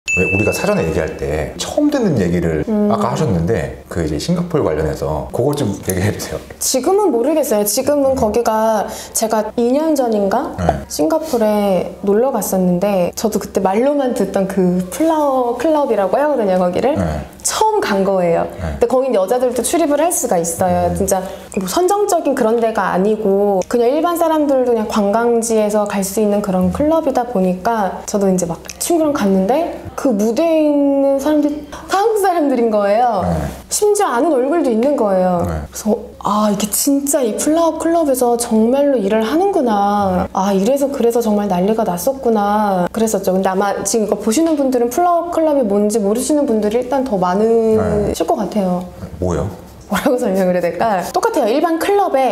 왜 우리가 사전에 얘기할 때 처음 듣는 얘기를 아까 하셨는데 그 이제 싱가포르 관련해서 그걸 좀 얘기해 주세요. 지금은 모르겠어요. 지금은 거기가 제가 2년 전인가 싱가포르에 놀러 갔었는데 저도 그때 말로만 듣던 그 플라워 클럽이라고 하거든요. 거기를 처음 간 거예요. 근데 거긴 여자들도 출입을 할 수가 있어요. 진짜 뭐 선정적인 그런 데가 아니고 그냥 일반 사람들도 그냥 관광지에서 갈 수 있는 그런 클럽이다 보니까 저도 이제 막 친구랑 갔는데 그 무대에 있는 사람들이 한국 사람들인 거예요. 심지어 아는 얼굴도 있는 거예요. 그래서 아, 이게 진짜 이 플라워 클럽에서 정말로 일을 하는구나. 아, 이래서 그래서 정말 난리가 났었구나. 그랬었죠. 근데 아마 지금 이거 보시는 분들은 플라워 클럽이 뭔지 모르시는 분들이 일단 더 많으실 것 같아요. 뭐요? 뭐라고 설명을 해야 될까? 똑같아요. 일반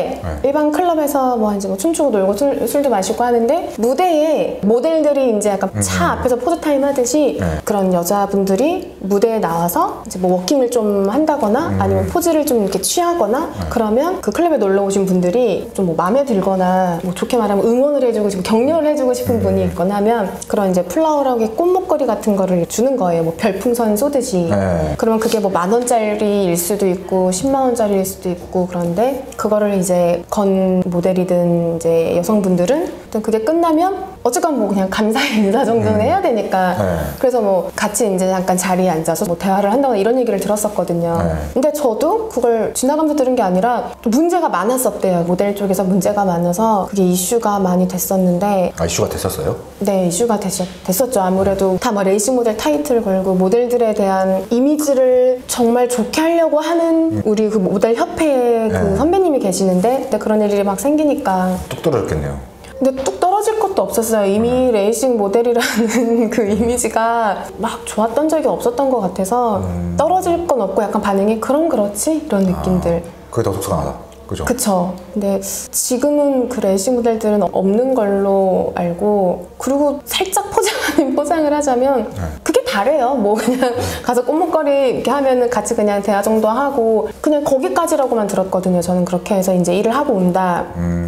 클럽에서 뭐 이제 뭐 춤추고 놀고 술도 마시고 하는데 무대에 모델들이 이제 약간 차 앞에서 포토타임 하듯이 그런 여자분들이 무대에 나와서 이제 뭐 워킹을 좀 한다거나 아니면 포즈를 좀 이렇게 취하거나 그러면 그 클럽에 놀러 오신 분들이 좀 뭐 마음에 들거나 뭐 좋게 말하면 응원을 해주고 싶고 격려를 해주고 싶은 분이 있거나 하면 그런 이제 플라워라고 꽃목걸이 같은 거를 주는 거예요. 뭐 별풍선 쏘듯이. 그러면 그게 뭐 10,000원짜리일 수도 있고 10만원짜리일 수도 있고 그런데 그거를 이제 건 모델이든 이제 여성분들은 일단 그게 끝나면 어쨌건 뭐 그냥 감사의 인사 정도는 해야 되니까 그래서 뭐 같이 이제 잠깐 자리에 앉아서 뭐 대화를 한다거나 이런 얘기를 들었었거든요. 근데 저도 그걸 지나가면서 들은 게 아니라 문제가 많았었대요. 모델 쪽에서 문제가 많아서 그게 이슈가 많이 됐었는데. 아, 이슈가 됐었어요? 네, 이슈가 됐었죠. 아무래도 다 뭐 레이싱 모델 타이틀 걸고 모델들에 대한 이미지를 정말 좋게 하려고 하는 우리 그 모델 협회에 그 선배님이 계시는데 근데 그런 일이 막 생기니까 뚝 떨어졌겠네요. 근데 뚝 떨어질 것도 없었어요. 이미 레이싱 모델이라는 그 이미지가 막 좋았던 적이 없었던 것 같아서 떨어질 건 없고 약간 반응이 그럼 그렇지? 이런 느낌들. 그게 더 속상하다. 그죠? 그쵸. 근데 지금은 그 레이싱 모델들은 없는 걸로 알고 그리고 살짝 포장을 하자면 그게 다래요. 뭐 그냥 가서 꽃목걸이 이렇게 하면은 같이 그냥 대화 정도 하고 그냥 거기까지라고만 들었거든요. 저는 그렇게 해서 이제 일을 하고 온다.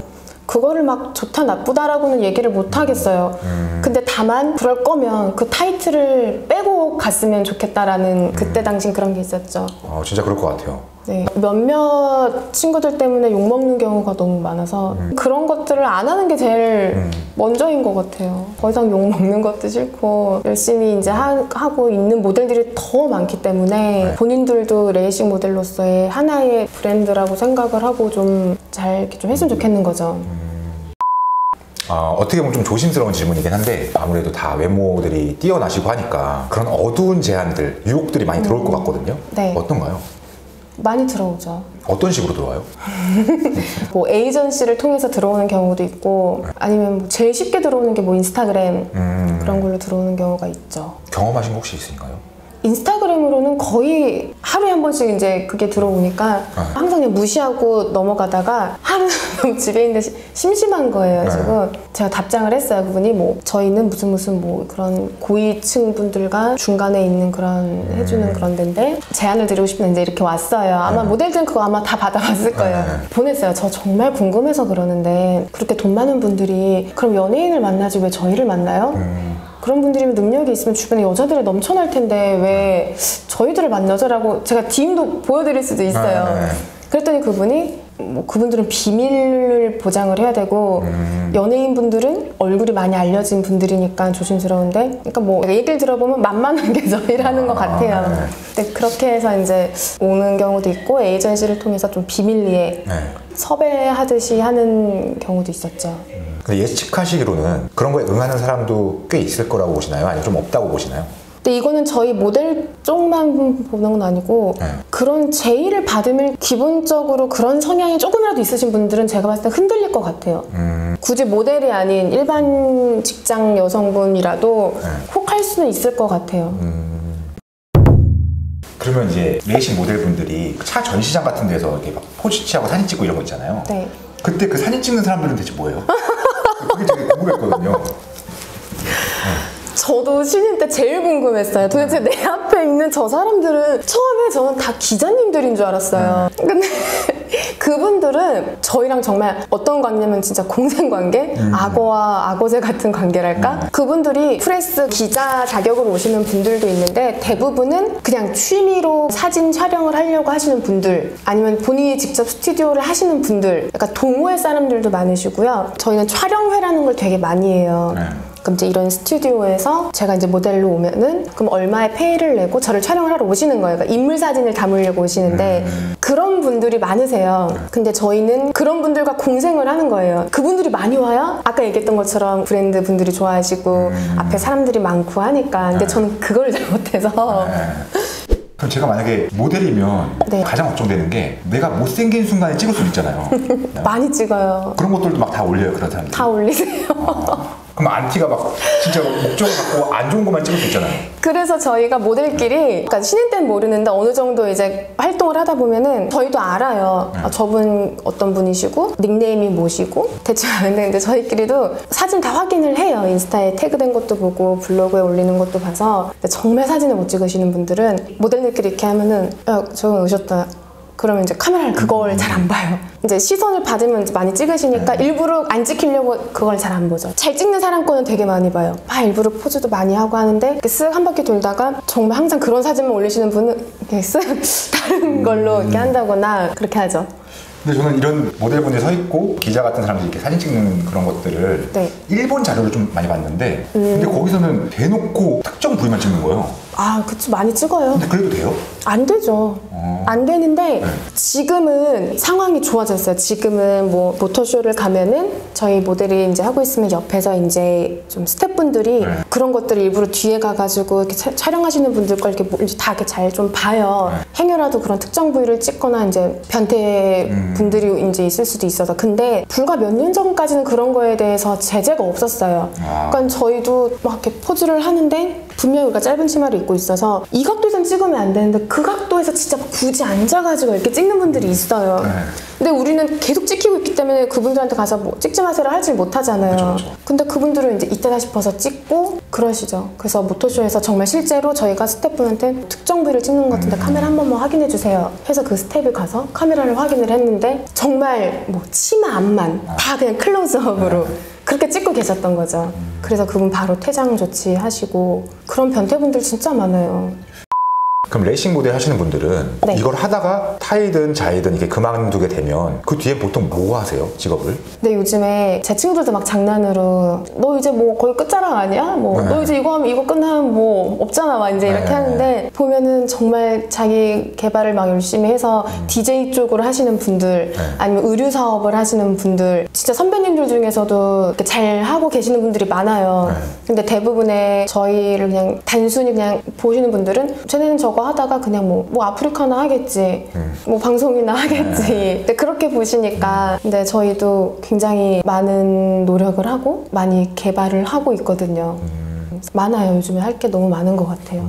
그거를 막 좋다 나쁘다라고는 얘기를 못 하겠어요. 근데 다만 그럴 거면 그 타이틀을 빼고 갔으면 좋겠다라는 그때 당신 그런 게 있었죠. 진짜 그럴 것 같아요. 네. 몇몇 친구들 때문에 욕먹는 경우가 너무 많아서 그런 것들을 안 하는 게 제일 먼저인 것 같아요. 더 이상 욕먹는 것도 싫고 열심히 이제 하고 있는 모델들이 더 많기 때문에 본인들도 레이싱 모델로서의 하나의 브랜드라고 생각을 하고 좀 잘 이렇게 좀 했으면 좋겠는 거죠. 어떻게 보면 좀 조심스러운 질문이긴 한데 아무래도 다 외모들이 뛰어나시고 하니까 그런 어두운 제안들, 유혹들이 많이 들어올 것 같거든요. 네. 어떤가요? 많이 들어오죠. 어떤 식으로 들어와요? 뭐 에이전시를 통해서 들어오는 경우도 있고 아니면 뭐 제일 쉽게 들어오는 게 뭐 인스타그램 그런 걸로 들어오는 경우가 있죠. 경험하신 거 혹시 있으신가요? 인스타그램으로는 거의 하루에 한 번씩 이제 그게 들어오니까 항상 그냥 무시하고 넘어가다가 하루 집에 있는데 심심한 거예요. 지금 제가 답장을 했어요. 그분이 뭐 저희는 무슨 뭐 그런 고위층 분들과 중간에 있는 그런 해주는 그런 데인데 제안을 드리고 싶은데 이제 이렇게 왔어요. 아마 모델들은 그거 아마 다 받아봤을 거예요. 보냈어요. 저 정말 궁금해서 그러는데 그렇게 돈 많은 분들이 그럼 연예인을 만나지 왜 저희를 만나요? 그런 분들이면 능력이 있으면 주변에 여자들이 넘쳐날 텐데 왜 저희들을 만나죠라고 제가 DM도 보여드릴 수도 있어요. 그랬더니 그분이 뭐 그분들은 비밀을 보장을 해야 되고 연예인분들은 얼굴이 많이 알려진 분들이니까 조심스러운데 그러니까 뭐 얘기를 들어보면 만만한 게 저희라는 것 같아요. 근데 그렇게 해서 이제 오는 경우도 있고 에이전시를 통해서 좀 비밀리에 섭외하듯이 하는 경우도 있었죠. 근데 예측하시기로는 그런 거에 응하는 사람도 꽤 있을 거라고 보시나요? 아니면 좀 없다고 보시나요? 근데 이거는 저희 모델 쪽만 보는 건 아니고 그런 제의를 받으면 기본적으로 그런 성향이 조금이라도 있으신 분들은 제가 봤을 때 흔들릴 것 같아요. 굳이 모델이 아닌 일반 직장 여성분이라도 혹할 수는 있을 것 같아요. 그러면 이제 레이싱 모델분들이 차 전시장 같은 데서 이렇게 막 포즈 취하고 사진 찍고 이런 거 있잖아요. 네. 그때 그 사진 찍는 사람들은 대체 뭐예요? 그게 되게 궁금했거든요. 저도 신인 때 제일 궁금했어요. 도대체 내 앞에 있는 저 사람들은 처음에 저는 다 기자님들인 줄 알았어요. 근데 그분들은 저희랑 정말 어떤 관계냐면 진짜 공생관계? 악어와 악어새 같은 관계랄까? 그분들이 프레스 기자 자격으로 오시는 분들도 있는데 대부분은 그냥 취미로 사진 촬영을 하려고 하시는 분들 아니면 본인이 직접 스튜디오를 하시는 분들 약간 동호회 사람들도 많으시고요. 저희는 촬영회라는 걸 되게 많이 해요. 그럼 이제 이런 스튜디오에서 제가 이제 모델로 오면은 그럼 얼마의 페이를 내고 저를 촬영을 하러 오시는 거예요. 그러니까 인물 사진을 담으려고 오시는데 그런 분들이 많으세요. 근데 저희는 그런 분들과 공생을 하는 거예요. 그분들이 많이 와요? 아까 얘기했던 것처럼 브랜드 분들이 좋아하시고 앞에 사람들이 많고 하니까. 근데 저는 그걸 잘 못해서. 그럼 제가 만약에 모델이면 네. 가장 걱정되는 게 내가 못생긴 순간에 찍을 수 있잖아요. 많이 찍어요. 그런 것들도 막 다 올려요, 그런 사람들. 다 올리세요. 그럼 안티가 막 진짜 목적을 갖고 안 좋은 것만 찍을 수 있잖아요. 그래서 저희가 모델끼리 그러니까 신인 때는 모르는데 어느 정도 이제 활동을 하다 보면은 저희도 알아요. 아, 저분 어떤 분이시고 닉네임이 뭐시고 대충 아는데 근데 저희끼리도 사진 다 확인을 해요. 인스타에 태그된 것도 보고 블로그에 올리는 것도 봐서. 근데 정말 사진을 못 찍으시는 분들은 모델들끼리 이렇게 하면은 야 저분 오셨다. 그러면 이제 카메라를 그걸 잘 안 봐요. 이제 시선을 받으면 이제 많이 찍으시니까 일부러 안 찍히려고 그걸 잘 안 보죠. 잘 찍는 사람 거는 되게 많이 봐요. 막 일부러 포즈도 많이 하고 하는데 이렇게 쓱 한 바퀴 돌다가 정말 항상 그런 사진만 올리시는 분은 이렇게 쓱 다른 걸로 이렇게 한다거나 그렇게 하죠. 근데 저는 이런 모델분이 서 있고 기자 같은 사람들이 이렇게 사진 찍는 그런 것들을 네. 일본 자료를 좀 많이 봤는데 근데 거기서는 대놓고 특정 부위만 찍는 거예요. 아, 그쵸. 많이 찍어요. 근데 그래도 돼요? 안 되죠. 안 되는데 지금은 상황이 좋아졌어요. 지금은 뭐 모터쇼를 가면은 저희 모델이 이제 하고 있으면 옆에서 이제 좀 스태프분들이 그런 것들을 일부러 뒤에 가가지고 이렇게 촬영하시는 분들 걸 이렇게 다 이렇게 잘 좀 봐요. 행여라도 그런 특정 부위를 찍거나 이제 변태 분들이 이제 있을 수도 있어서. 근데 불과 몇 년 전까지는 그런 거에 대해서 제재가 없었어요. 그러니까 저희도 막 이렇게 포즈를 하는데 분명히 우리가 짧은 치마를 입고 있어서 이 각도에선 찍으면 안 되는데 그 각도에서 진짜 막 굳이 앉아가지고 이렇게 찍는 분들이 있어요. 근데 우리는 계속 찍히고 있기 때문에 그분들한테 가서 뭐 찍지 마세요를 하질 못하잖아요. 그쵸. 근데 그분들은 이제 이때다 싶어서 찍고 그러시죠. 그래서 모터쇼에서 정말 실제로 저희가 스태프분한테 특정 부위를 찍는 것 같은데 카메라 한 번만 확인해 주세요 해서 그 스태프이 가서 카메라를 확인을 했는데 정말 뭐 치마 앞만 다 그냥 클로즈업으로 그렇게 찍고 계셨던 거죠. 그래서 그분 바로 퇴장 조치하시고 그런 변태분들 진짜 많아요. 그럼 레이싱 모델 하시는 분들은 네. 이걸 하다가 타이든 자이든 이렇게 그만두게 되면 그 뒤에 보통 뭐 하세요? 직업을? 근데 요즘에 제 친구들도 막 장난으로 너 이제 뭐 거의 끝자락 아니야? 뭐 너 이제 이거 하면 이거 끝나면 뭐 없잖아 막 이제 이렇게 하는데 보면은 정말 자기 개발을 막 열심히 해서 DJ 쪽으로 하시는 분들 아니면 의류 사업을 하시는 분들 진짜 선배님들 중에서도 이렇게 잘 하고 계시는 분들이 많아요. 근데 대부분의 저희를 그냥 단순히 그냥 보시는 분들은 쟤네는 저거 하다가 그냥 뭐 아프리카나 하겠지 뭐 방송이나 하겠지 근데 그렇게 보시니까 근데 저희도 굉장히 많은 노력을 하고 많이 개발을 하고 있거든요. 많아요. 요즘에 할 게 너무 많은 것 같아요.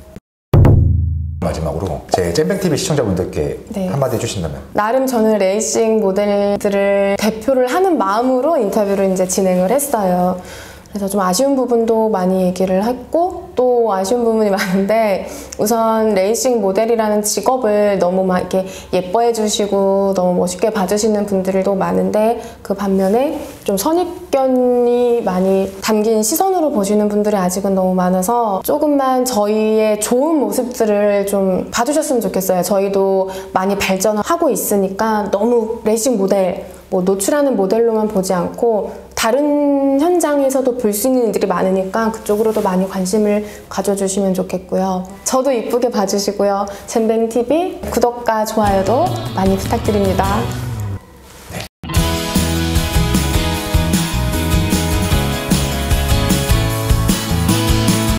마지막으로 제 잼뱅TV 시청자분들께 네. 한마디 해주신다면? 나름 저는 레이싱 모델들을 대표를 하는 마음으로 인터뷰를 이제 진행을 했어요. 그래서 좀 아쉬운 부분도 많이 얘기를 했고 또 아쉬운 부분이 많은데 우선 레이싱 모델이라는 직업을 너무 막 이렇게 예뻐해 주시고 너무 멋있게 봐주시는 분들도 많은데 그 반면에 좀 선입견이 많이 담긴 시선으로 보시는 분들이 아직은 너무 많아서 조금만 저희의 좋은 모습들을 좀 봐주셨으면 좋겠어요. 저희도 많이 발전하고 있으니까 너무 레이싱 모델 뭐 노출하는 모델로만 보지 않고 다른 현장에서도 볼 수 있는 일들이 많으니까 그쪽으로도 많이 관심을 가져주시면 좋겠고요. 저도 이쁘게 봐주시고요. 잼뱅TV 구독과 좋아요도 많이 부탁드립니다.